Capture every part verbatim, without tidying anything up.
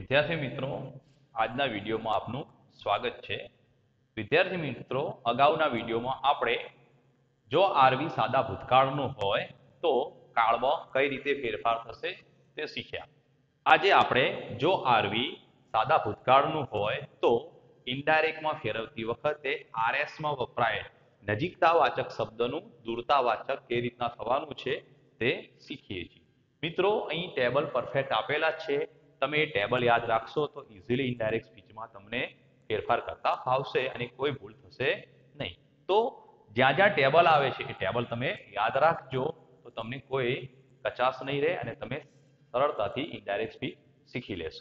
વિદ્યાર્થી મિત્રો, આજના વિડીયોમાં આપનું સ્વાગત છે. વિદ્યાર્થી મિત્રો, અગાઉના વિડીયોમાં આપણે જો આરવી સાદા ભૂતકાળનું હોય તો કાળમાં કઈ રીતે ફેરફાર થશે તે શીખ્યા. આજે આપણે જો આરવી સાદા ભૂતકાળનું હોય તો ઇનડાયરેક્ટમાં ફેરવતી વખતે આરએસમાં વપરાયેલ નજીકતાવાચક શબ્દનું દૂરતાવાચક કેવી રીતના થવાનું છે તે શીખીએ છીએ. મિત્રો, અહીં ટેબલ પરફેક્ટ આપેલા છે. તમે એ ટેબલ યાદ રાખશો તો ઇઝીલી ઇનડાયરેક્ટ સ્પીચમાં તમને ફેરફાર કરતા ફાવશે અને કોઈ ભૂલ થશે નહીં. તો જ્યાં જ્યાં ટેબલ આવે છે એ ટેબલ તમે યાદ રાખજો તો તમને કોઈ કચાશ નહીં રહે અને તમે સરળતાથી ઇનડાયરેક્ટ સ્પીચ શીખી લેશો.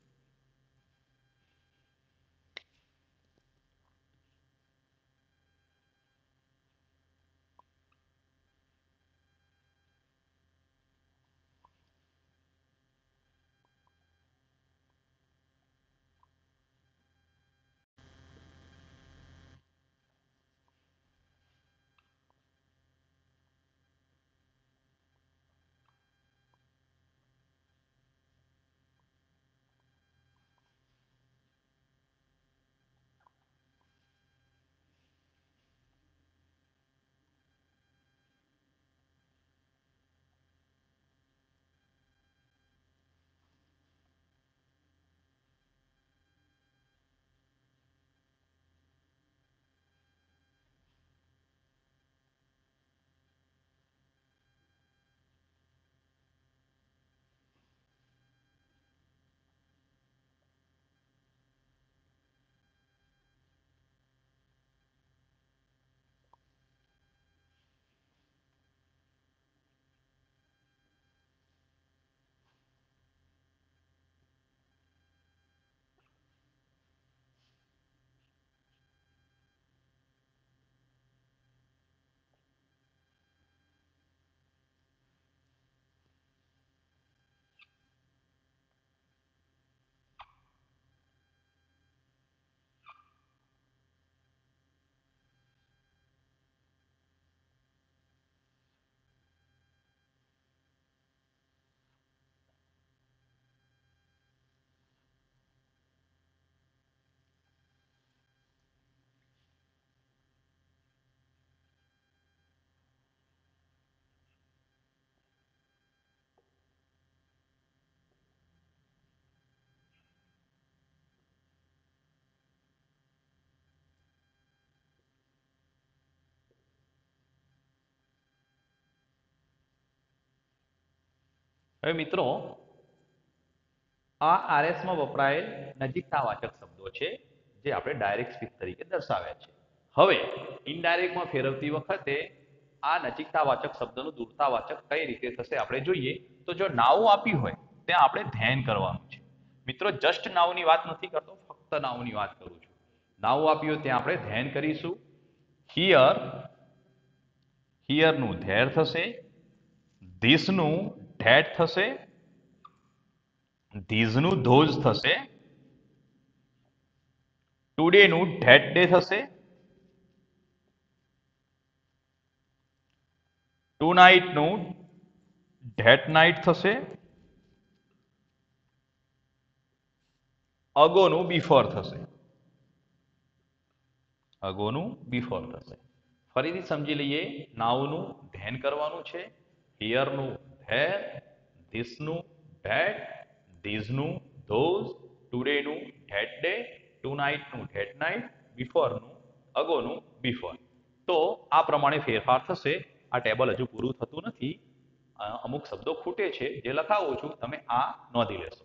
હવે મિત્રો, આ આરએસમાં વપરાયેલ નજીકતાવાચક શબ્દો છે જે આપણે ડાયરેક્ટ સ્પીચ તરીકે દર્શાવ્યા છે. હવે ઇનડાયરેક્ટમાં ફેરવતી વખતે આ નજીકતાવાચક શબ્દનું દૂરતાવાચક કઈ રીતે થશે આપણે જોઈએ. તો જો નાઉં આપ્યું હોય ત્યાં આપણે ધ્યાન કરવાનું છે. મિત્રો, જસ્ટ નાઉંની વાત નથી કરતો, ફક્ત નાઉંની વાત કરું છું. નાઉં આપ્યું હોય ત્યાં આપણે ધ્યાન કરીશું. હિયર હિયરનું ધેર થશે, ધીસનું ધેટ થશે, ધીઝનું ધોઝ થશે, ટુડેનું ધેટ ડે થશે, ટુ નાઇટનું ધેટ નાઇટ થશે, અગોનું બિફોર થશે. અગોનું બિફોર થશે. ફરીથી સમજી લઈએ. નાઉનું ધ્યાન કરવાનું છે, હિયરનું ધેર, ધીસનું ધેટ, ધીઝનું ધોઝ, ટુડેનું ધેટ ડે, ટુ નાઇટનું ધેટ નાઇટ, બિફોરનું અગોનું બિફોર. તો આ પ્રમાણે ફેરફાર થશે. આ ટેબલ હજુ પૂરું થતું નથી, અમુક શબ્દો ખૂટે છે જે લખાવું છું, તમે આ નોંધી લેશો.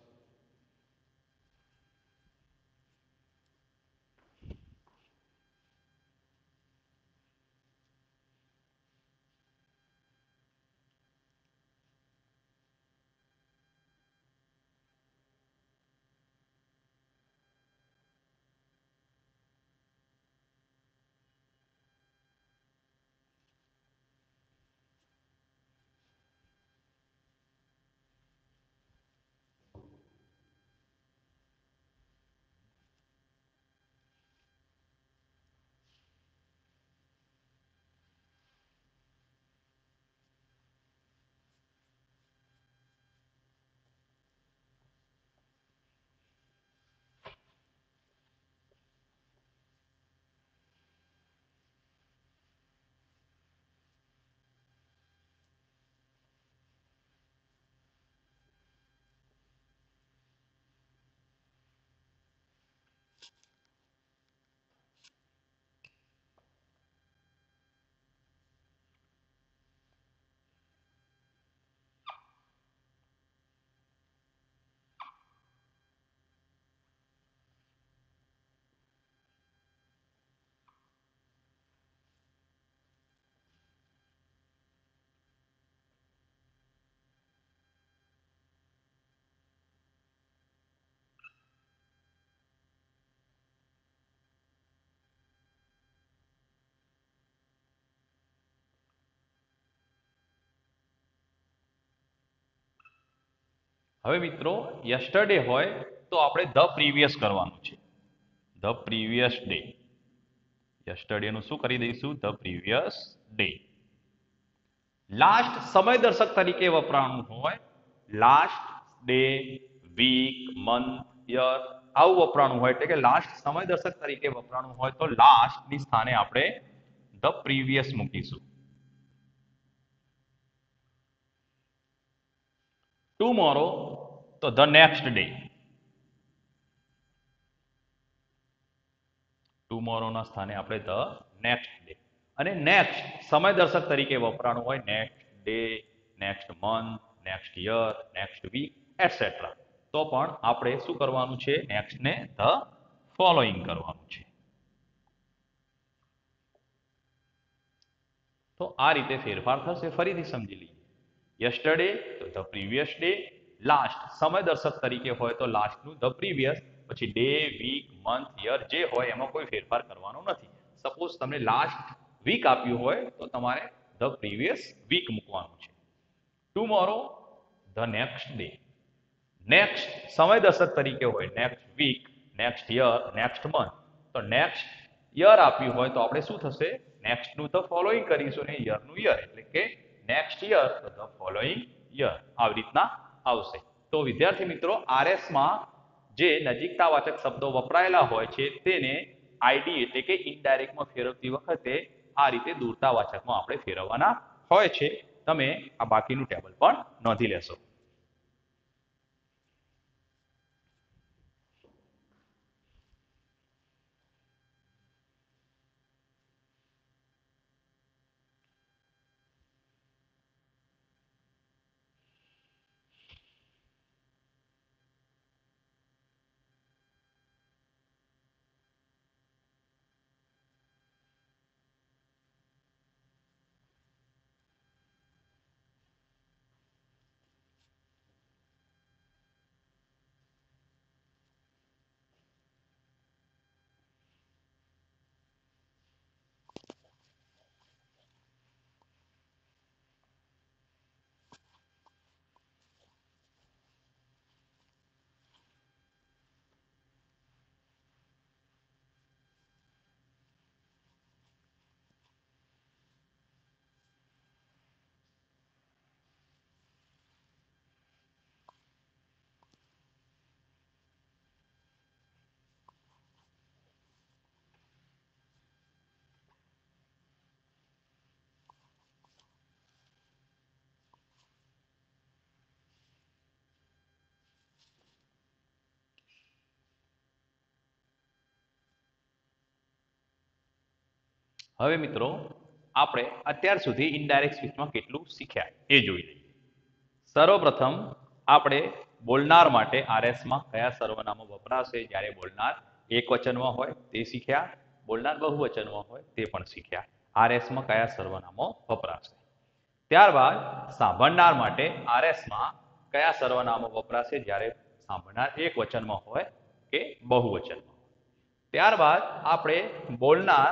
હવે મિત્રો યસ્ટરડે હોય તો આપણે ધ પ્રીવિયસ કરવાનું છે. The previous day. યસ્ટરડે નું શું કરી દઈશું? The previous day. લાસ્ટ સમય દર્શક તરીકે વપરાણું હોય, last day, week, month, year આવું વપરાણું હોય, એટલે કે લાસ્ટ સમય દર્શક તરીકે વપરાણું હોય તો લાસ્ટ ની સ્થાને આપણે ધ પ્રીવિયસ મૂકીશું. ટુમોરો તો ધ નેક્સ્ટ ડે. ટુમોરો ના સ્થાને આપણે ધ નેક્સ્ટ ડે. અને નેક્સ્ટ સમય દર્શક તરીકે વપરાણું હોય, next day, next month, next year, next week etcetera, તો પણ આપણે શું કરવાનું છે? નેક્સ્ટ ને ધ ફોલોઈંગ કરવાનું છે. તો આ રીતે ફેરફાર થશે. ફરીથી સમજી લઈએ. યસ્ટરડે તો ધ પ્રીવિયસ ડે, લાસ્ટ સમય દર્શક તરીકે હોય તો લાસ્ટ નું ધ પ્રીવિયસ, પછી ડે, વીક, મંથ, યર જે હોય એમાં કોઈ ફેરફાર કરવાનો નથી. સપોઝ તમને લાસ્ટ વીક આપ્યું હોય તો તમારે ધ પ્રીવિયસ વીક મૂકવાનું છે. Tomorrow the next day. Next સમય દર્શક તરીકે હોય, next week, next year, next month. તો નેક્સ્ટ યર આપ્યું હોય તો આપણે શું થશે? નેક્સ્ટ નું ધ ફોલોઈંગ કરીશું ને યર નું યર, એટલે કે નેક્સ્ટ યર તો ધ ફોલોઈંગ યર. આવી રીતના આવશે. તો વિદ્યાર્થી મિત્રો, આરએસ માં જે નજીકતાવાચક શબ્દો વપરાયેલા હોય છે તેને આઈડી એટલે કે ઇનડાયરેક્ટમાં ફેરવતી વખતે આ રીતે દૂરતાવાચકમાં આપણે ફેરવવાના હોય છે. તમે આ બાકીનું ટેબલ પણ નોંધી લેશો. હવે મિત્રો આપણે અત્યાર સુધી ઇનડાયરેક્ટ સ્પીચમાં કેટલું શીખ્યા એ જોઈ લઈએ. સર્વપ્રથમ આપણે બોલનાર માટે આરએસમાં કયા સર્વનામો વપરાશે જ્યારે બોલનાર એકવચનમાં હોય તે શીખ્યા, બોલનાર બહુવચનમાં હોય તે પણ શીખ્યા. આરએસમાં કયા સર્વનામો વપરાશે. ત્યારબાદ સાંભળનાર માટે આરએસમાં કયા સર્વનામો વપરાશે જ્યારે સાંભળનાર એકવચનમાં હોય કે બહુવચનમાં. ત્યારબાદ આપણે બોલનાર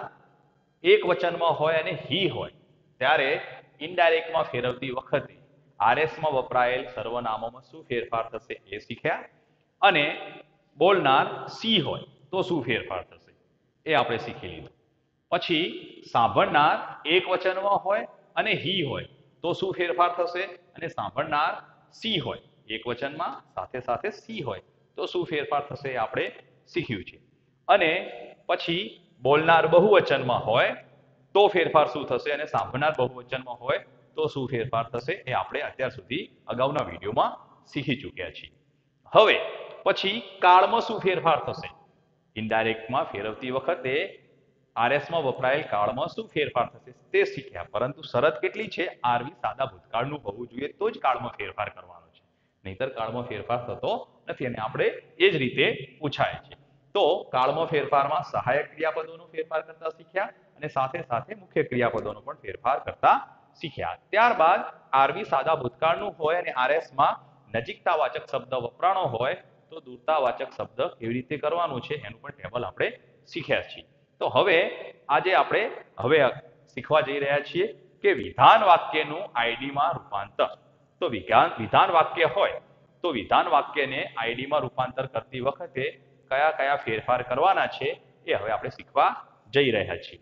એક વચનમાં હોય અને હી હોય ત્યારે ઇનડાયરેક્ટમાં ફેરવતી વખતે આરએસમાં વપરાયેલ સર્વનામોમાં શું ફેરફાર થશે એ શીખ્યા. અને બોલનાર સી હોય તો શું ફેરફાર થશે એ આપણે શીખી લીધું. પછી સાંભળનાર એક વચનમાં હોય અને હી હોય તો શું ફેરફાર થશે, અને સાંભળનાર સી હોય એક વચનમાં સાથે સાથે સી હોય તો શું ફેરફાર થશે એ આપણે શીખ્યું છે. અને પછી બોલનાર બહુવચનમાં હોય તો ફેરફાર શું થશે અને સાંભળનાર બહુવચનમાં હોય તો શું ફેરફાર થશે એ આપણે અત્યાર સુધી અગાઉના વિડીયોમાં શીખી ચૂક્યા છીએ. હવે પછી કાળમાં શું ફેરફાર થશે. ઇનડાયરેક્ટમાં ફેરવતી વખતે આરએસમાં વપરાયેલ કાળમાં શું ફેરફાર થશે તે શીખ્યા. પરંતુ શરત કેટલી છે? આરવી સાદા ભૂતકાળનું હોવું જોઈએ તો જ કાળમાં ફેરફાર કરવાનો છે, નહીતર કાળમાં ફેરફાર થતો નથી. અને આપણે એ જ રીતે પૂછાય છે. તો કાળમાં ફેરફારમાં સહાયક ક્રિયાપદોનો ફેરફાર કરતા શીખ્યા અને સાથે સાથે મુખ્ય ક્રિયાપદોનો પણ ફેરફાર કરતા શીખ્યા. ત્યારબાદ આરવી સાદા ભૂતકાળનું હોય અને આરએસમાં નજીકતાવાચક શબ્દ વપરાણો હોય તો દૂરતાવાચક શબ્દ કેવી રીતે કરવાનું છે એનું પણ ટેબલ આપણે શીખ્યા છીએ. તો હવે આજે આપણે હવે શીખવા જઈ રહ્યા છીએ કે વિધાન વાક્યનું આઈડીમાં રૂપાંતર. તો વિધાન વિધાન વાક્ય હોય તો વિધાન વાક્યને આઈડીમાં રૂપાંતર કરતી વખતે કયા કયા ફેરફાર કરવાના છે એ હવે આપણે શીખવા જઈ રહ્યા છીએ.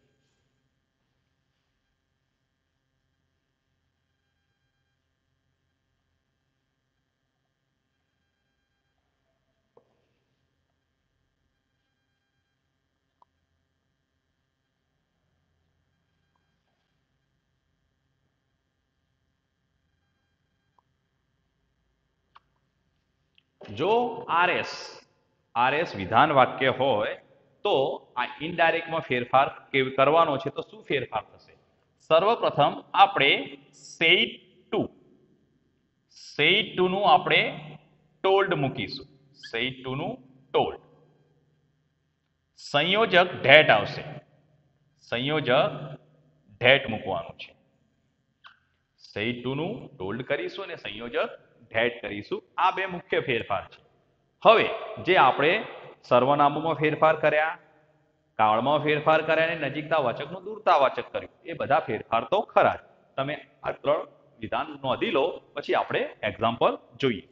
જો આરએસ આરએસ વિધાન વાક્ય હોય તો આ ઇનડાયરેક્ટમાં ફેરફાર કેવી કરવાનો છે તો શું ફેરફાર થશે? સર્વપ્રથમ આપણે સેટ ટુ સેટ ટુ નું આપણે ટોલ્ડ મૂકીશું. સેટ ટુ નું ટોલ્ડ. સંયોજક ધેટ આવશે. સંયોજક ધેટ મૂકવાનું છે. સેટ ટુ નું ટોલ્ડ કરીશું અને સંયોજક ધેટ કરીશું. આ બે મુખ્ય ફેરફાર છે. હવે જે આપણે સર્વનામોમાં ફેરફાર કર્યા, કાળમાં ફેરફાર કર્યા અને નજીકતા વાચકનું દૂરતા વાચક કર્યું, એ બધા ફેરફાર તો ખરા જ. તમે આ ત્રણ વિધાન નોંધી લો, પછી આપણે એક્ઝામ્પલ જોઈએ.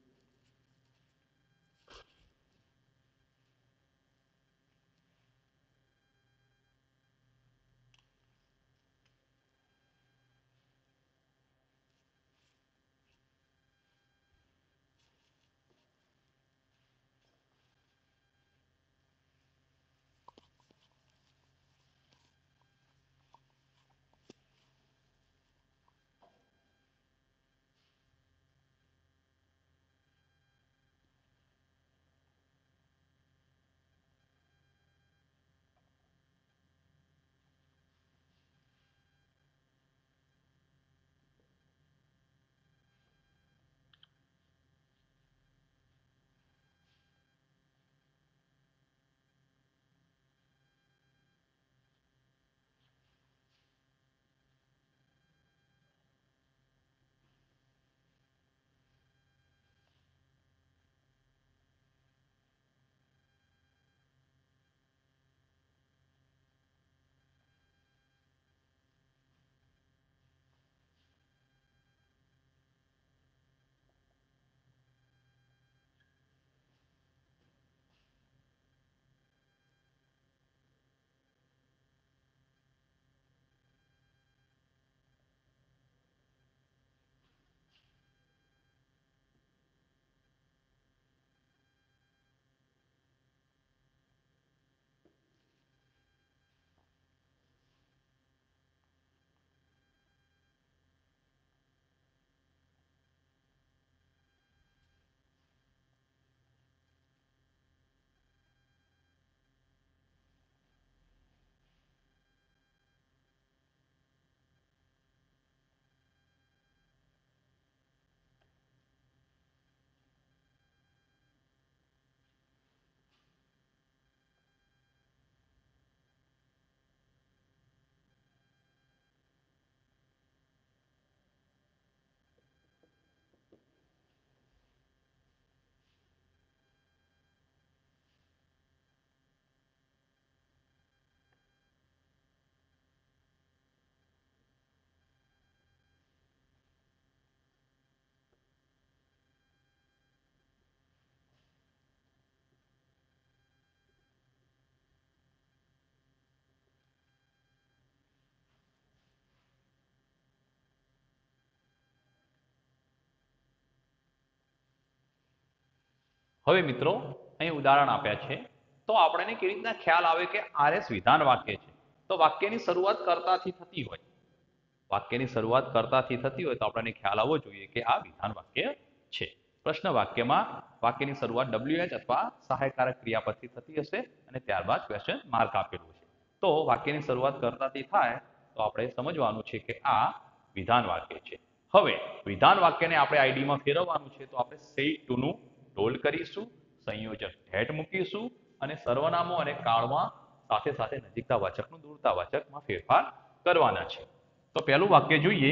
હવે મિત્રો અહીં ઉદાહરણ આપ્યા છે, તો આપણને કેવી રીતના ખ્યાલ આવે કે આરએસ વિધાન વાક્ય છે? તો વાક્યની શરૂઆત કર્તાથી થતી હોય વાક્યની શરૂઆત કર્તાથી થતી હોય તો આપણને ખ્યાલ આવવો જોઈએ કે આ વિધાન વાક્ય છે. પ્રશ્ન વાક્યમાં વાક્યની શરૂઆત ડબલ્યુ એચ અથવા સહાયકારક ક્રિયાપદથી થતી હશે અને ત્યારબાદ ક્વેશ્ચન માર્ક આપેલું છે. તો વાક્યની શરૂઆત કર્તાથી થાય તો આપણે સમજવાનું છે કે આ વિધાન વાક્ય છે. હવે વિધાન વાક્યને આપણે આઈડીમાં ફેરવવાનું છે, તો આપણે સેટ ટુ નું ટોલ્ડ કરીશું, સંયોજક ધેટ મૂકીશું અને સર્વનામો અને કાળમાં સાથે સાથે નજીકતા વાચકનું દૂરતા વાચકમાં ફેરફાર કરવાના છે. તો પહેલું વાક્ય જોઈએ.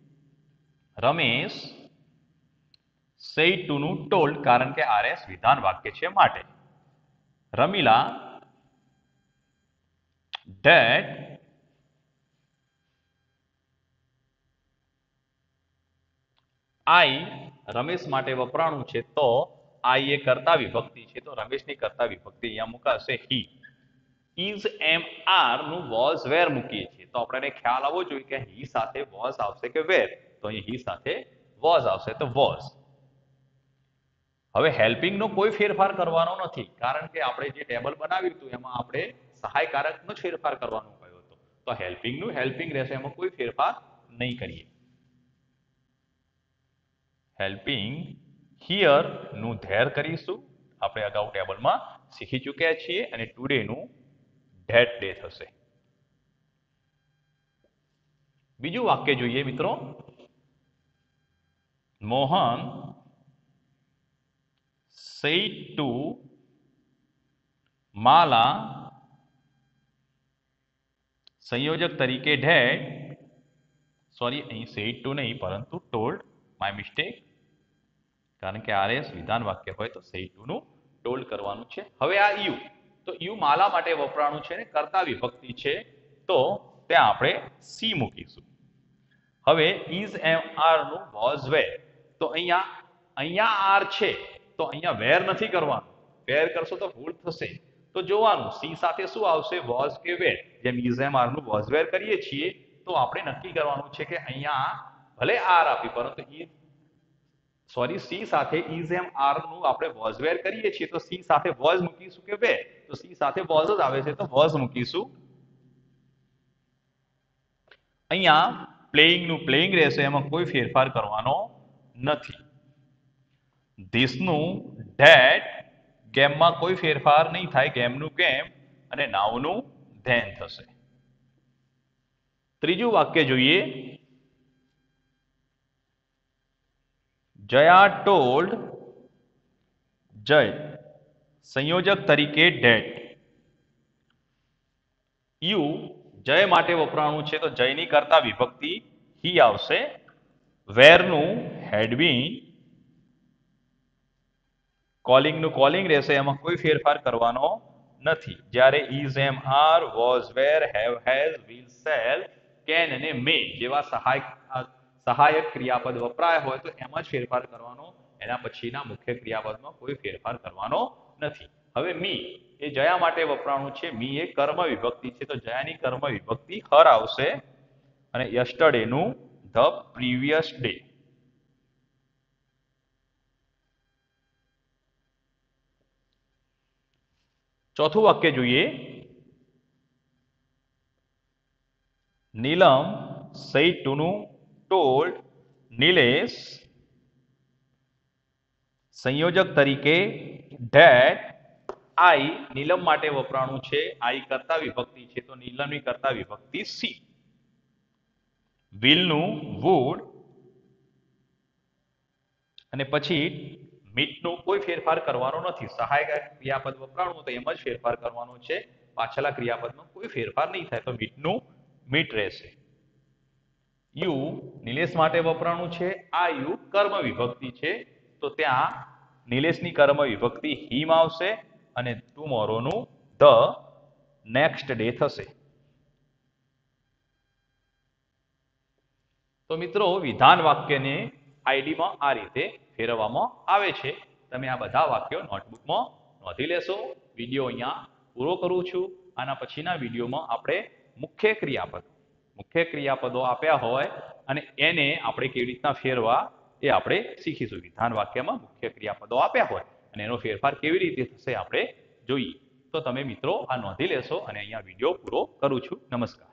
રમેશ સેટ ટુ નું ટોલ્ડ, કારણ કે આરએસ વિધાન વાક્ય છે માટે. રમીલા ધેટ I રમેશ માટે વપરાણું છે તો આઈ એ કર્તા વિભક્તિ છે તો રમેશની કર્તા વિભક્તિ અહીંયા મુકાશે હી. ઇઝ એમ આર નું વોઝ વેર મૂકીએ છીએ તો આપણને ખ્યાલ આવવો જોઈએ કે હી સાથે વોઝ આવશે કે વેર, તો અહીં હી સાથે વોઝ આવશે તો વોઝ. હવે હેલ્પિંગનો કોઈ ફેરફાર કરવાનો નથી કારણ કે આપણે જે ટેબલ બનાવ્યું હતું એમાં આપણે સહાયકારકનો જ ફેરફાર કરવાનો કહ્યો હતો, તો હેલ્પિંગનું હેલ્પિંગ રહેશે, એમાં કોઈ ફેરફાર નહીં કરીએ. હેલ્પિંગ હિયર નું ધેર કરીશું, આપણે અગાઉ ટેબલમાં શીખી ચૂક્યા છીએ, અને ટુડે નું ધેટ ડે થશે. બીજું વાક્ય જોઈએ મિત્રો. મોહન said to માલા સંયોજક તરીકે ડેડ, સોરી અહીં said to નહીં પરંતુ told, માય મિસ્ટેક, કારણ કે આરએસ વિધાન વાક્ય હોય તો said to નું told કરવાનું છે. હવે આ યુ, તો યુ માલા માટે વપરાણું છે ને કર્તા વિભક્તિ છે તો ત્યાં આપણે સી મૂકીશું. હવે ઇઝ એમ આર નું વોઝ વેર, તો અહીંયા અહીંયા આર છે તો અહીંયા વેર નથી કરવાનું, વેર કરશો તો ભૂલ થશે. તો જોવાનું સી સાથે શું આવશે, વોઝ કે વેર. જેમ ઇઝ એમ આર નું વોઝ વેર કરીએ છીએ તો આપણે નક્કી કરવાનું છે કે અહીંયા ભલે આર આપી પરંતુ ઇઝ સોરી સી સાથે ઇઝ એમ આર નું આપણે વોઝ વેર કરીએ છીએ તો સી સાથે વોઝ મૂકીશું કે વેર, તો સી સાથે વોઝ જ આવે છે તો વોઝ મૂકીશું. અહીંયા પ્લેઇંગ નું પ્લેઇંગ રહેશે, એમાં કોઈ ફેરફાર કરવાનો નથી. ધીસ નું ધેટ, ગેમમાં કોઈ ફેરફાર નહીં થાય, ગેમનું ગેમ, અને નાવનું ધેન થશે. ત્રીજું વાક્ય જોઈએ. જયા ટોલ્ડ જય સંયોજક તરીકે ડેટ. યુ જય માટે વપરાણું છે તો જયની કરતા વિભક્તિ હી આવશે. વેરનું હેડ બીન, કોલિંગનું કોલિંગ રહેશે, એમાં કોઈ ફેરફાર કરવાનો નથી. જ્યારે is am are, was were, have has, will shall, can અને મે જેવા સહાયક સહાયક ક્રિયાપદ વપરાય હોય તો એમાં જ ફેરફાર કરવાનો, એના પછીના મુખ્ય ક્રિયાપદમાં કોઈ ફેરફાર કરવાનો નથી. હવે મી એ જયા માટે વપરાણું છે, મી એ કર્મ વિભક્તિ છે તો જયાની કર્મ વિભક્તિ હર આવશે, અને યસ્ટરડે નું ધ પ્રીવિયસ ડે. ચોથું વાક્ય જોઈએ. નીલમ said to નું told નિલેશ સંયોજક તરીકે ધેટ. આઈ નીલમ માટે વપરાણું છે, આઈ કરતા વિભક્તિ છે તો નીલમની કરતા વિભક્તિ સી. વિલ નું વુડ, અને પછી મીટ નું કોઈ ફેરફાર કરવાનો નથી, સહાયક ક્રિયાપદ વપરાણું તો એમાં જ ફેરફાર કરવાનો છે, પાછલા ક્રિયાપદમાં કોઈ ફેરફાર નહીં થાય તો મીટ નું મીટ રહેશે. યુ નિલેશ માટે વપરાણું છે, આ યુ કર્મ વિભક્તિ છે તો ત્યાં નિલેશની કર્મ વિભક્તિ હિમ આવશે, અને ટુમોરો નું ધ નેક્સ્ટ ડે થશે. તો મિત્રો વિધાન વાક્યને આઈડીમાં આ રીતે ફેરવવામાં આવે છે. તમે આ બધા વાક્યો નોટબુકમાં નોંધી લેશો. વિડીયો અહીંયા પૂરો કરું છું. આના પછીના વિડીયોમાં આપણે મુખ્ય ક્રિયાપદ મુખ્ય ક્રિયાપદો આપ્યા હોય અને એને આપણે કેવી રીતના ફેરવા એ આપણે શીખીશું. વિધાન વાક્યમાં મુખ્ય ક્રિયાપદો આપ્યા હોય અને એનો ફેરફાર કેવી રીતે થશે આપણે જોઈએ. તો તમે મિત્રો આ નોંધી લેશો, અને અહીંયા વિડીયો પૂરો કરું છું. નમસ્કાર.